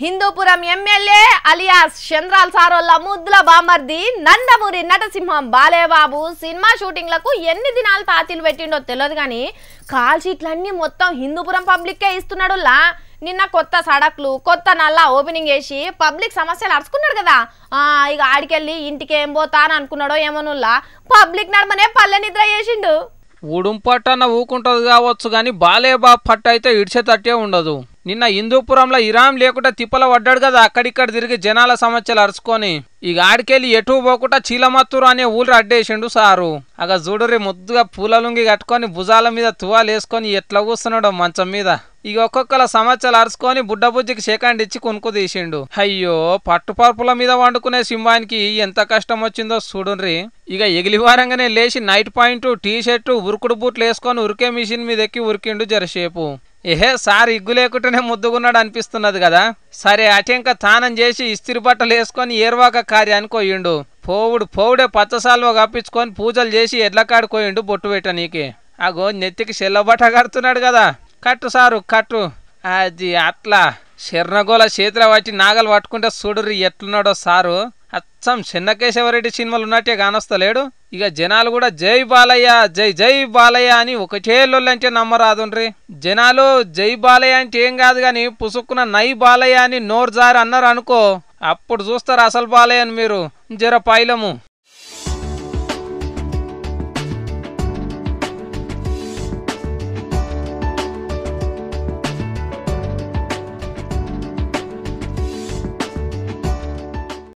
Hindupuram MLA alias చంద్రాల్ సారోల్ల ముద్దుల బామర్ది నందమూరి నటసింహం బాలేబాబు సినిమా షూటింగ్లకు ఎన్ని దినాలు తాతీలు పెట్టిండో తెలియదు కానీ కాల్ షీట్లన్నీ మొత్తం హిందూపురం పబ్లిక్కే ఇస్తున్నాడులా. నిన్న కొత్త సడక్లు కొత్త నల్లా ఓపెనింగ్ చేసి పబ్లిక్ సమస్యలు అరుచుకున్నాడు కదా. ఇక ఆడికెళ్ళి ఇంటికి ఏం పోతా అని అనుకున్నాడో ఏమోనుల్లా పబ్లిక్ నడమనే పల్లె నిద్ర చేసిండు. ఉడుంపట్టన్న ఊకుంటది కావచ్చు గాని బాలేబాబు పట్ట అయితే ఇడిచేటట్టే ఉండదు. నిన్న హిందూపురంలో ఇరాం లేకుండా తిప్పల పడ్డాడు కదా, అక్కడిక్కడ తిరిగి జనాల సమస్యలు అరుచుకొని ఇక ఆడికెళ్ళి ఎటు పోకుండా చీలమత్తూరు అనే ఊరు అడ్డేసిండు సారు. అగ చూడరి ముద్దుగా పూలలుంగి కట్టుకొని భుజాల మీద తువాలు వేసుకొని ఎట్లా కూస్తున్నాడు మంచం మీద. ఇక ఒక్కొక్కల సమస్యలు అరుచుకొని బుడ్డబుజ్జికి సెకండ్ ఇచ్చి కొనుక్కు తీసిండు. అయ్యో పట్టుపరుపుల మీద వండుకునే సింహానికి ఎంత కష్టం వచ్చిందో చూడుండ్రి. ఇక ఎగిలివారంగానే లేచి నైట్ పాయింట్ టీ షర్టు ఉరుకుడు బూట్లు వేసుకొని ఉరికే మిషన్ మీద ఎక్కి ఉరికిండు జరసేపు. సార్ ఇగ్గు లేకుండానే ముద్దుగున్నాడు అనిపిస్తున్నది కదా. సరే అటెంక తానం చేసి ఇస్తిరి బట్టలు వేసుకొని ఏర్వాక కార్యానికి పోయిండు. పోవుడే పచ్చసాల్వ కప్పించుకొని పూజలు చేసి ఎడ్లకాడుకోయిండు బొట్టు పెట్టనీకి. అగో నెత్తికి చెల్లబట్ట కడుతున్నాడు కదా. కట్టు సారు కట్టు. అది అట్లా శరణగోళ చేతుల పట్టి నాగలు పట్టుకుంటే చూడుర్రి ఎట్లున్నాడో సారు. అచ్చం చిన్నకేశవరెడ్డి సినిమాలు ఉన్నట్టే కానొస్తలేడు. ఇక జనాలు కూడా జై బాలయ్య జై జై బాలయ్య అని ఒకటే లొల్లంటే నమ్మరాదుండ్రి. జనాలు జై బాలయ్య అంటే ఏం కాదు గాని పుసుక్కున నై బాలయ్య అని నోరు జారి అన్నారు అనుకో, అప్పుడు చూస్తారు అసలు బాలయ్య అని మీరు జర పైలము.